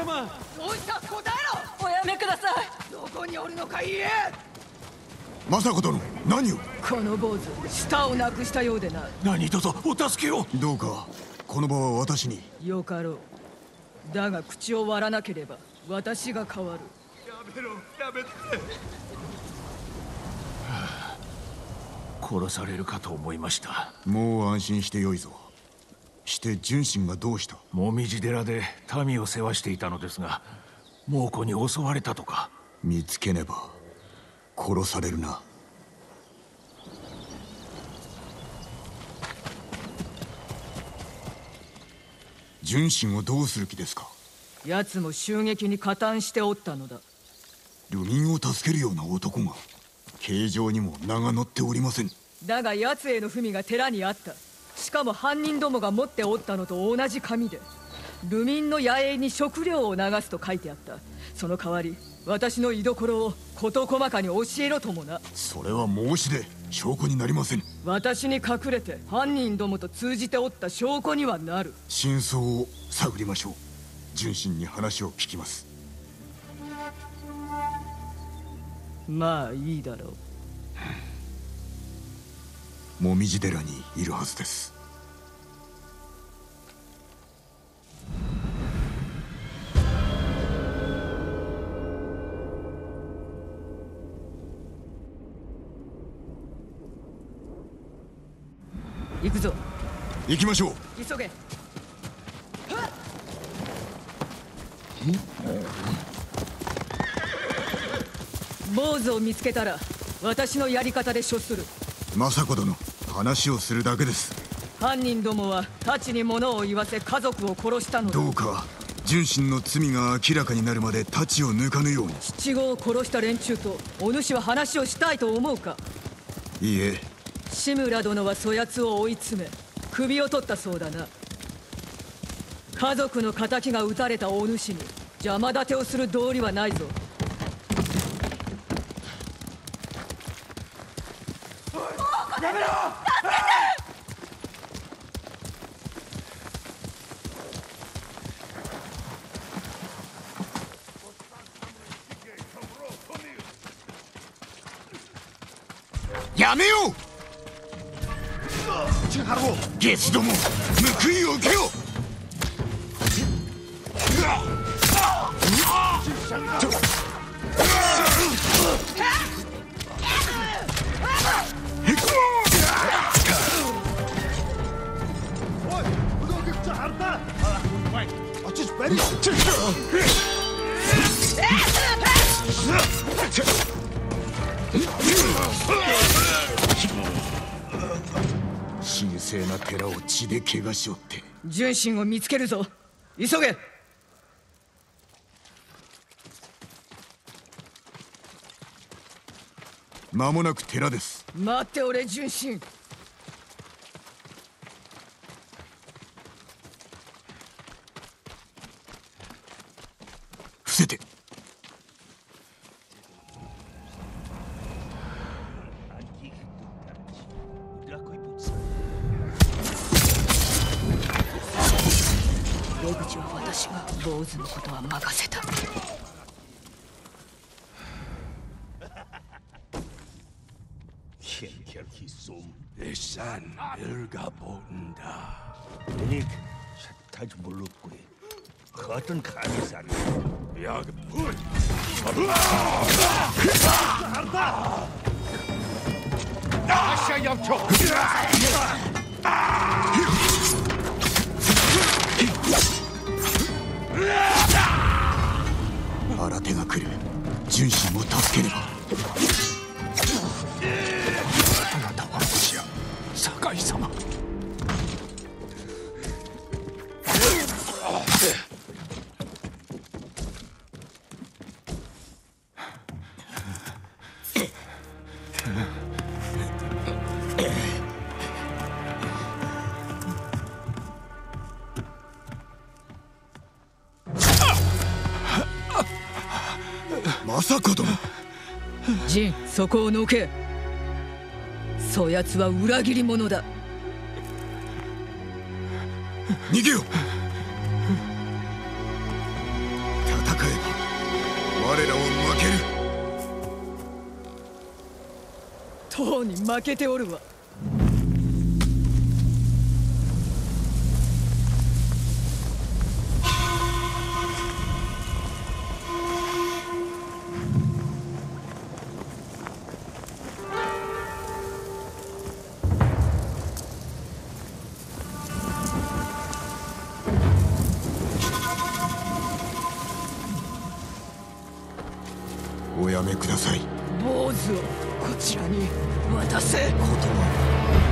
様。 どうした答えろ。 おやめください。 どこにおるのか言え。 政子殿、何を。 この坊主、舌をなくしたようでな。 何卒お助けを。 どうかこの場は私に。 よかろう。だが口を割らなければ私が変わる。 やめろ、やめて。殺されるかと思いました。 もう安心してよいぞ。して純真がどうした。 紅葉寺で民を世話していたのですが、猛虎に襲われたとか。 見つけねば殺されるな。純真をどうする気ですか。 奴も襲撃に加担しておったのだ。 流民を助けるような男が形状にも名が載っておりません。 だが奴への文が寺にあった。しかも犯人どもが持っておったのと同じ紙で、流民の野営に食料を流すと書いてあった。その代わり私の居所を事細かに教えろともな。 それは申し出、証拠になりません。 私に隠れて犯人どもと通じておった証拠にはなる。 真相を探りましょう。純真に話を聞きます。 まあいいだろう。 紅葉寺にいるはずです。 行くぞ。 行きましょう。 急げ。坊主を見つけたら私のやり方で処する。 政子殿、話をするだけです。 犯人どもは太刀に物を言わせ家族を殺したのだ。 どうか純真の罪が明らかになるまで太刀を抜かぬように。 七五を殺した連中とお主は話をしたいと思うか。 いいえ。 志村殿はそやつを追い詰め首を取ったそうだな。家族の仇が撃たれたお主に邪魔立てをする道理はないぞ。 やめろ。 やめよう。ゲスども、報いを受けよ。神聖な寺を血で怪我しおって。 純真を見つけるぞ。急げ。 間もなく寺です。 待っておれ純真。 伏せて。 出口は私が。坊主のことは任せた。 Lisan irgabonda. Inig sa tajbulukwi. Katan kanisan. Yag. Asya yavcho. 新手が来る。純真を助けねば。 あなたはもしや酒井様。 政子殿。 ジン、そこをのけ。そやつは裏切り者だ。 逃げよ。 我らは負ける。 とうに負けておるわ。 おやめください。 坊主をこちらに渡せ。 ことは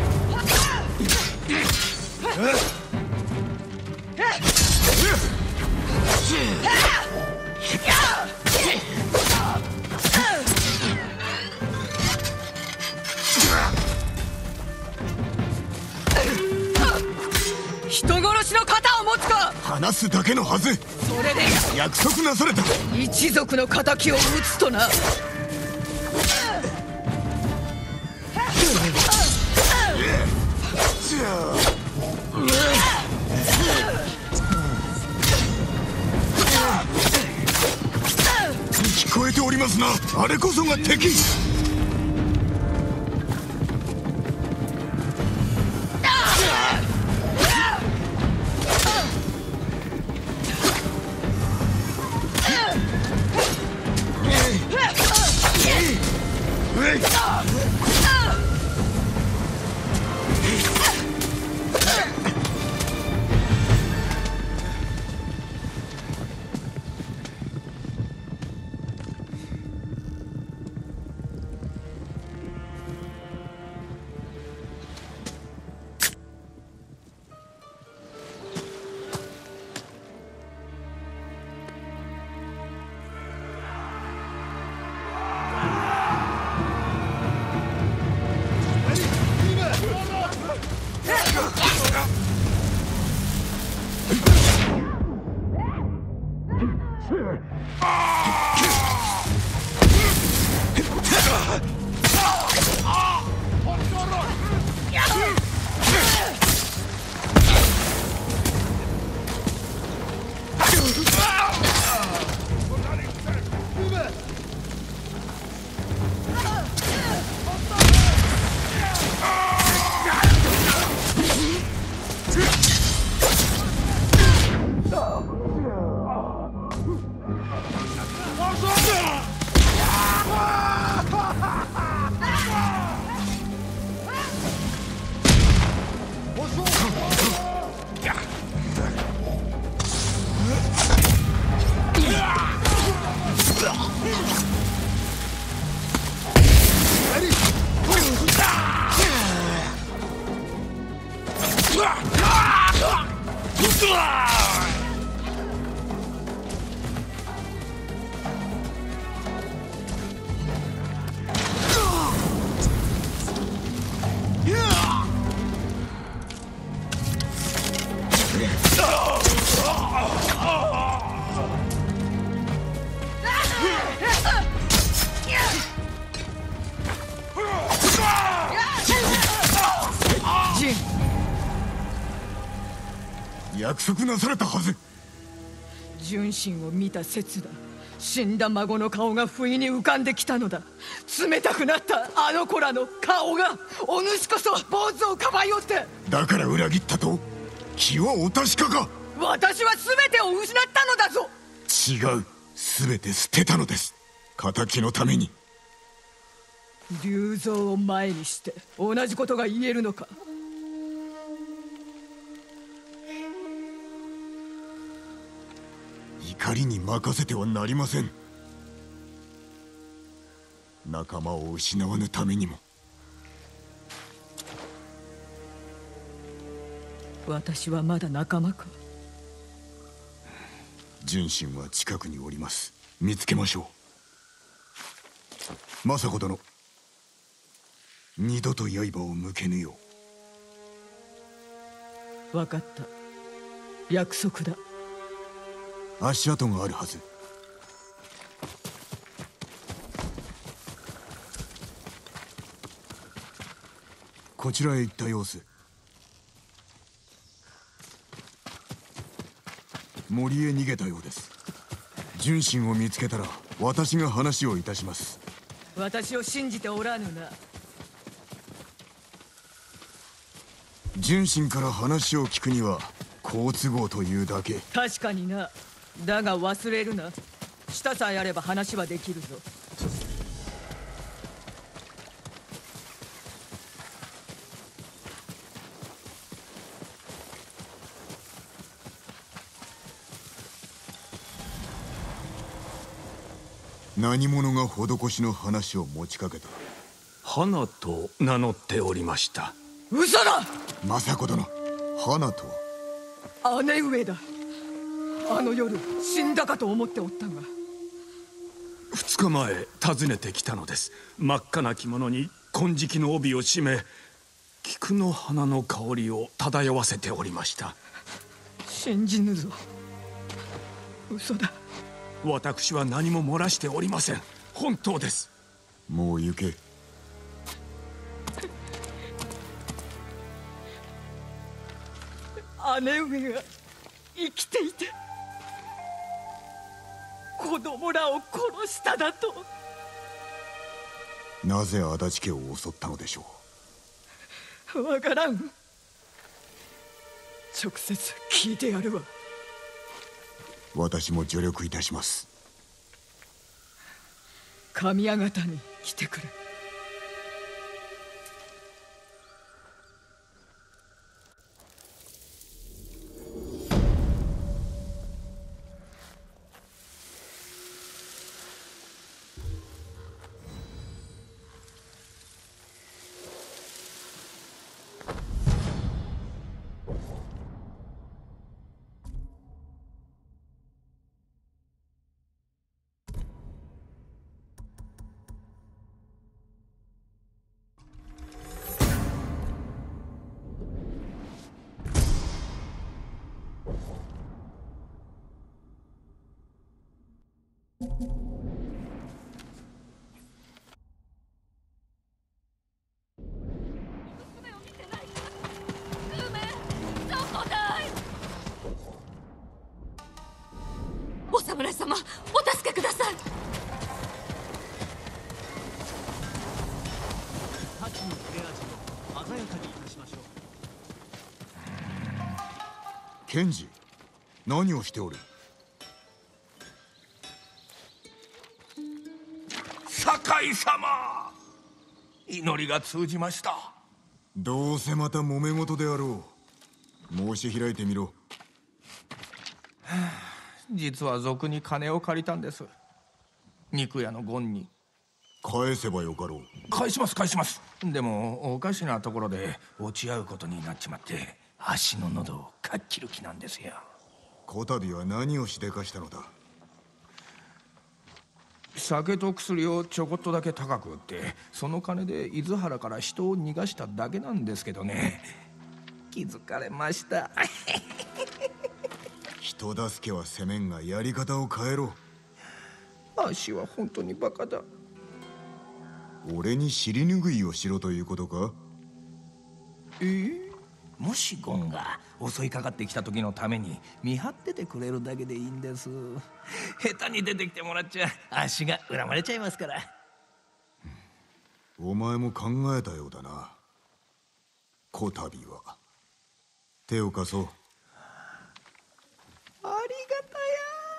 人殺しの肩を持つか。 話すだけのはず。 それで約束なされた。 一族の敵を討つとな。 聞こえておりますな。あれこそが敵。約束なされたはず。 純真を見た刹那、死んだ孫の顔が不意に浮かんできたのだ。冷たくなったあの子らの顔が、お主こそ坊主をかばいおって。 だから裏切ったと？気はお確かか？ 私は全てを失ったのだぞ。 違う。全て捨てたのです。敵のために。 龍蔵を前にして同じことが言えるのか。 怒りに任せてはなりません。仲間を失わぬためにも。 私はまだ仲間か。 純真は近くにおります。見つけましょう。政子殿、二度と刃を向けぬよう。分かった。約束だ。 足跡があるはず。こちらへ行った様子。森へ逃げたようです。 純真を見つけたら私が話をいたします。 私を信じておらぬな。 純真から話を聞くには好都合というだけ。 確かにな。だが忘れるな。舌さえあれば話はできるぞ。 何者が施しの話を持ちかけた？ 花と名乗っておりました。 嘘だ。 政子殿、花とは？ 姉上だ。あの夜死んだかと思っておったが。 2日前訪ねてきたのです。真っ赤な着物に金色の帯を締め、菊の花の香りを漂わせておりました。 信じぬぞ。嘘だ。 私は何も漏らしておりません。本当です。 もう行け。 姉上が生きていて子供らを殺しただと。 なぜ足立家を襲ったのでしょわからん。直接聞いてやるわ。 う？私も助力いたします。 神谷方に来てくれ。 お侍様、お助けください。 太刀の切れ味を鮮やかにいたしましょう。 賢治、何をしておる？ 酒井様、祈りが通じました。 どうせまた揉め事であろう。申し開いてみろ。 実は賊に金を借りたんです。肉屋のゴンに。 返せばよかろう。 返します返します。でもおかしなところで落ち合うことになっちまって、足の喉をかっ切る気なんですよ。 こたびは何をしでかしたのだ？ 酒と薬をちょこっとだけ高く売って、その金で伊豆原から人を逃がしただけなんですけどね。気づかれました。 人助けはせめんがやり方を変えろ。 足は本当にバカだ。 俺に尻拭いをしろということか？ もしゴンが襲いかかってきた時のために見張っててくれるだけでいいんです。下手に出てきてもらっちゃ足が恨まれちゃいますから。 お前も考えたようだな。こたびは手を貸そう。 ありがたや。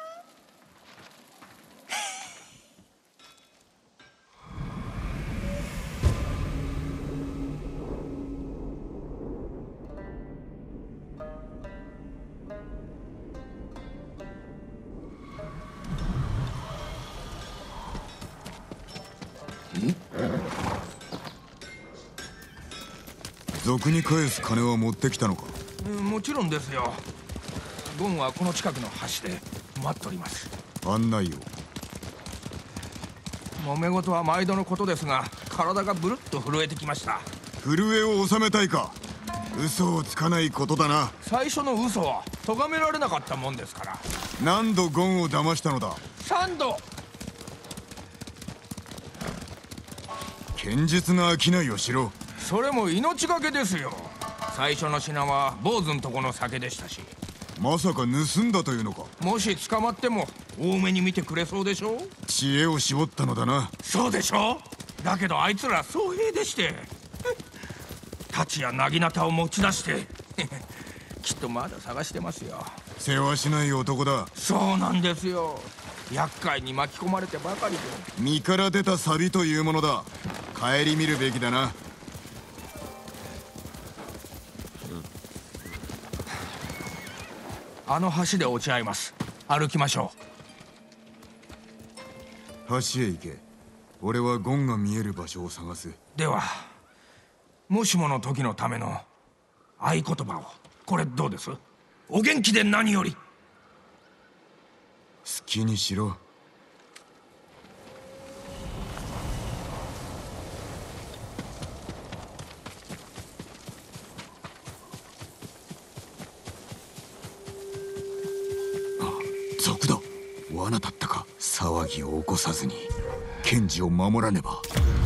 賊に返す金は持ってきたのか？ もちろんですよ。ゴンはこの近くの橋で待っております。 案内を。 揉め事は毎度のことですが、体がブルッと震えてきました。 震えを収めたいか？嘘をつかないことだな。 最初の嘘は咎められなかったもんですから。 何度ゴンを騙したのだ 3度。 堅実な商いをしろ。 それも命がけですよ。最初の品は坊主んとこの酒でしたし。 まさか盗んだというのか。 もし捕まっても多めに見てくれそうでしょ。 知恵を絞ったのだな。 そうでしょ。だけどあいつら僧兵でして太刀や薙刀を持ち出してきっとまだ探してますよ。 世話しない男だ。 そうなんですよ。厄介に巻き込まれてばかりで。 身から出たサビというものだ。顧みるべきだな。 あの橋で落ち合います。歩きましょ橋へ行け。俺はゴンが見える場所を探す。 ではもしもの時のための合言葉を。これどうです？お元気で何より。 好きにしろ。賊だ。罠だったか。騒ぎを起こさずに賢治を守らねば。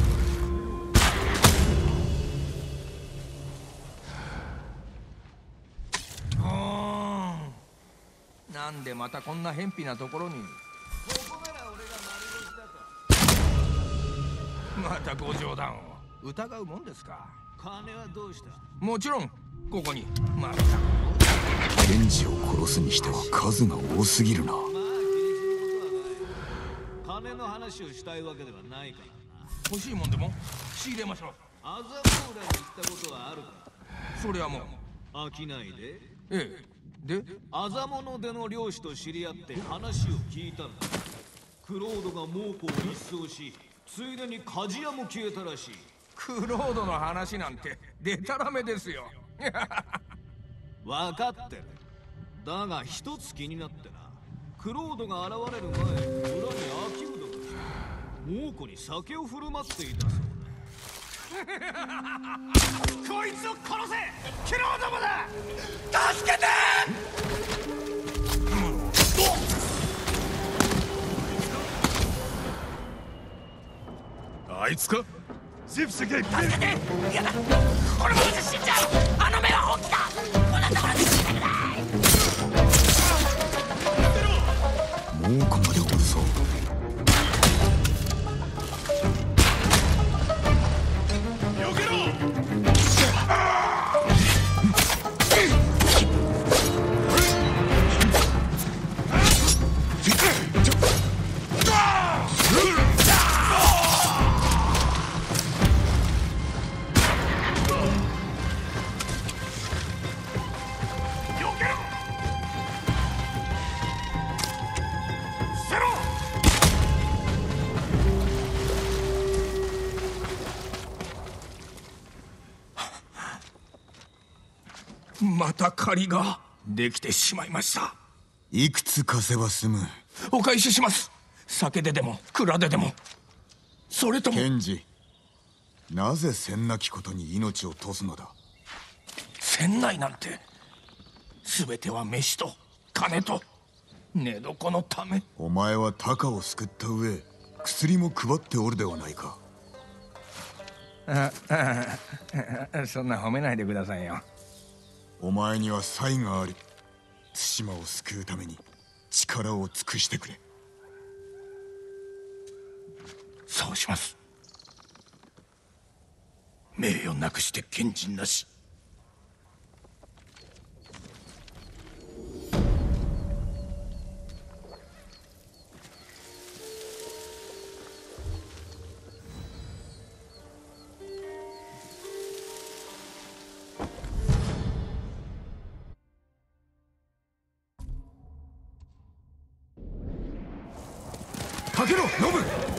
なんでまたこんな偏僻なところに。またご冗談を。疑うもんですか。 金はどうした？ もちろんここに。また賢治を殺すにしては数が多すぎるな。 まあ気にすることはない。金の話をしたいわけではないからな。 欲しいもんでも仕入れましょう。 麻布浦に行ったことはあるか？ それはもう。 飽きないで。 ええ。であざものでの漁師と知り合って話を聞いたんだ。クロードが猛虎を一掃し、ついでに鍛冶屋も消えたらしい。 クロードの話なんてデタラメですよ。 分かってる。だが一つ気になってな。クロードが現れる前、村に秋うどとして猛虎に酒を振る舞っていたそうだ。こいつを殺せ！クロードもだ！助けて！ あいつか？ 助けて！嫌だ！このままじゃ死んじゃう！あの目は本気だ！こんなところで死んでくれ！ 猛虎までおるぞ。 また借りができてしまいました。 いくつ貸せば済む。 お返しします。酒ででも蔵ででも。それとも賢治、なぜせんなきことに命を賭すのだ。 船内なんて全ては飯と金と寝床のため。 お前はタカを救った上、薬も配っておるではないか。 そんな褒めないでくださいよ。 お前には才があり、対馬を救うために力を尽くしてくれ。 そうします。名誉なくして賢人なし。 かけろ、ノブ。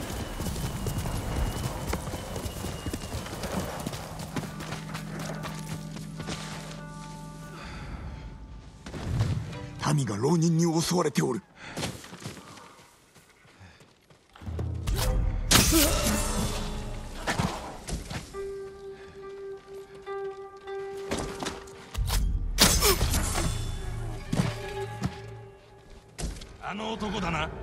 民が浪人に襲われておる。 あの男だな。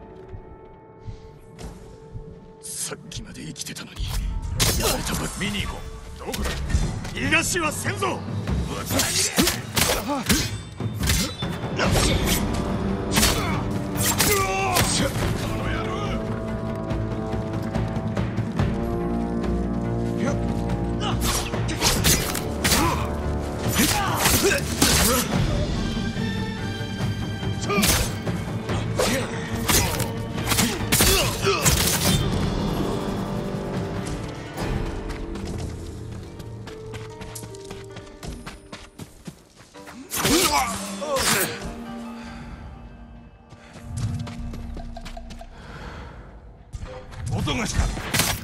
さっきまで生きてたのにやられたば見に行こう。どこだ。逃がしはせんぞ。 音がした。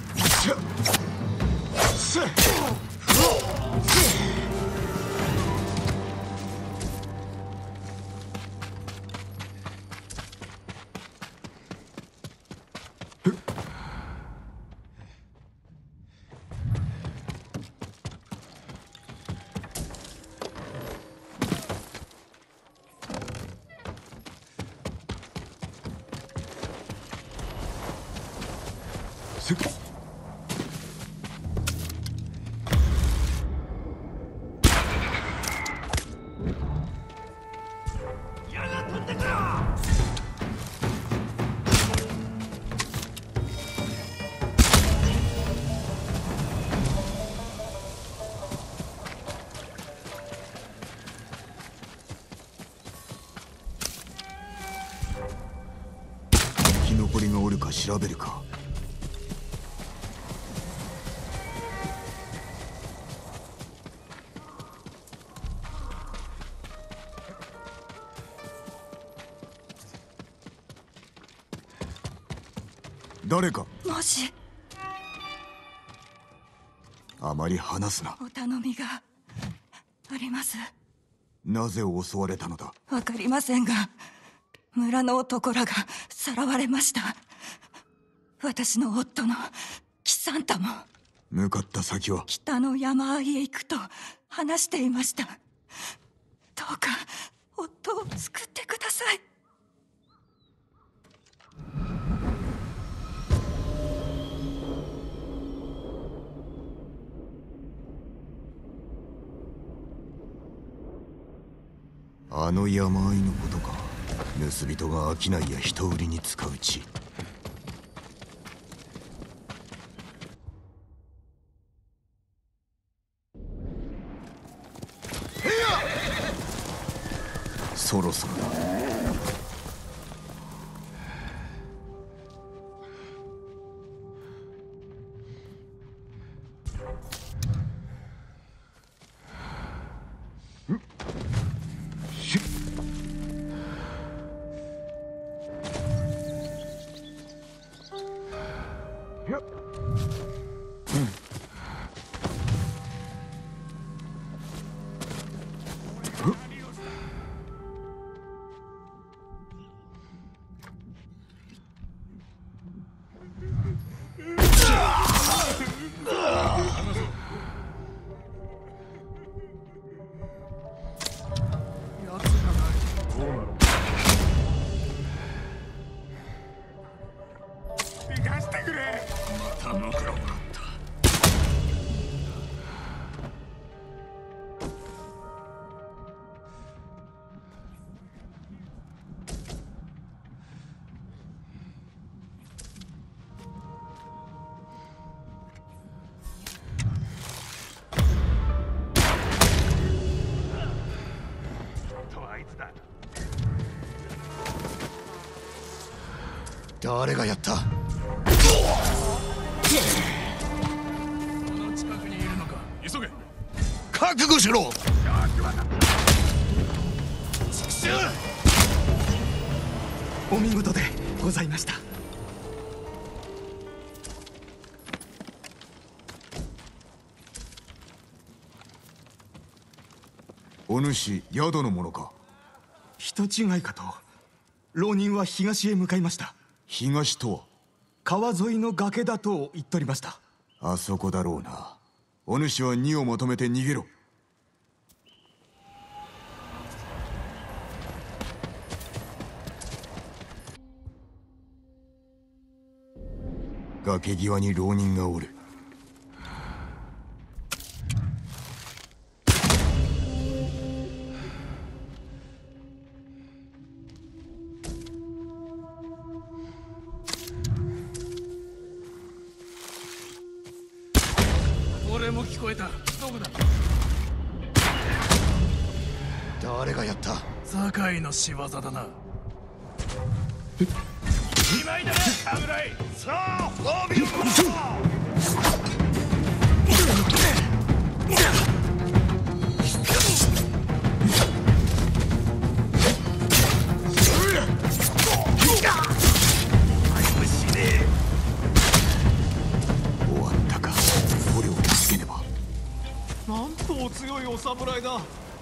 生き残りがおるか調べるか。誰か。 もしあまり話すな。 お頼みがあります。 なぜ襲われたのだ。 わかりませんが、村の男らがさらわれました。私の夫のキサンタも。 向かった先は。 北の山あいへ行くと話していました。どうか夫を救ってください。 あの山あいのことか。盗人が商いや人売りに使う地。そろそろだ。誰がやった。この近くにいるのか。急げ。 覚悟しろ。 お見事でございました。 お主宿の者か。 人違いかと。浪人は東へ向かいました。 東とは。 川沿いの崖だと言っておりました。 あそこだろうな。お主は荷をまとめて逃げろ。崖際に浪人がおる。 声も聞こえた。どこだ？ 誰がやった？ 堺の仕業だな。2枚だな、侍。さあ褒美をもらおう。 終わったか。俺を助けねば。 なんとお強いお侍だ。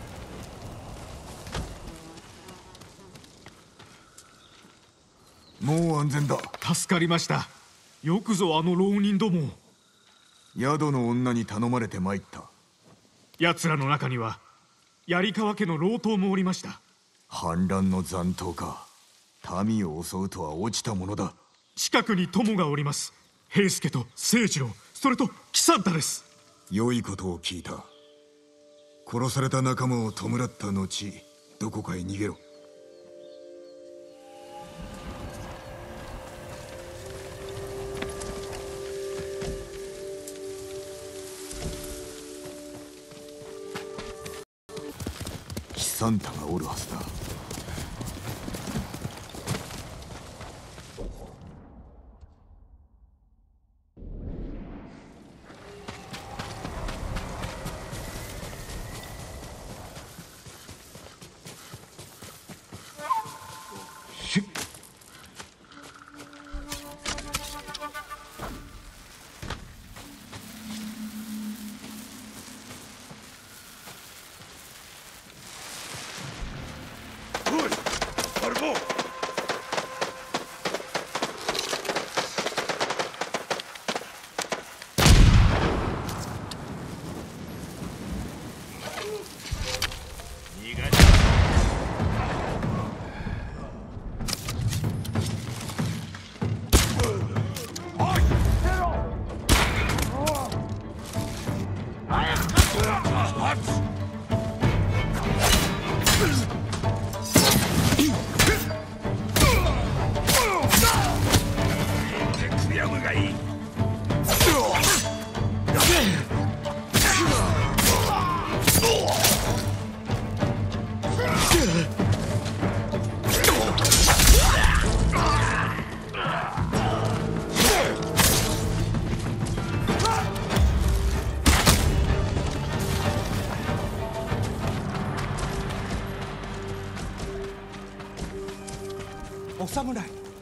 もう安全だ。 助かりました。よくぞあの浪人どもを。 宿の女に頼まれて参った。 奴らの中には槍川家の老頭もおりました。 反乱の残党か。民を襲うとは落ちたものだ。 近くに友がおります。平助と清次郎、それと喜三太です。 良いことを聞いた。殺された仲間を弔った後、どこかへ逃げろ。喜三太がおるはずだ。 お侍。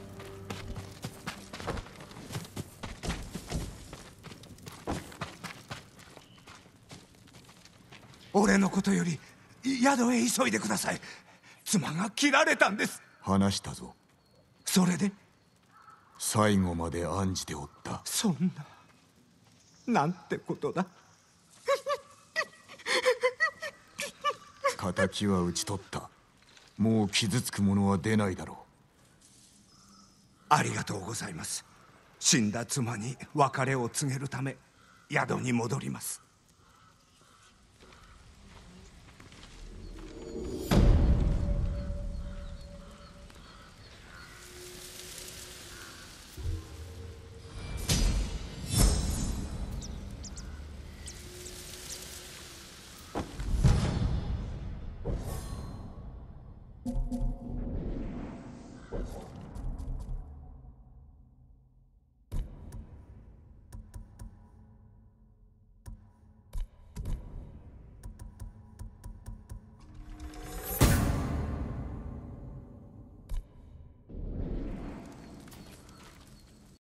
俺のことより宿へ急いでください。妻が切られたんです。 話したぞ。 それで最後まで案じておった。 そんな、なんてことだ。 敵は討ち取った。もう傷つく者は出ないだろう。 ありがとうございます。死んだ妻に別れを告げるため宿に戻ります。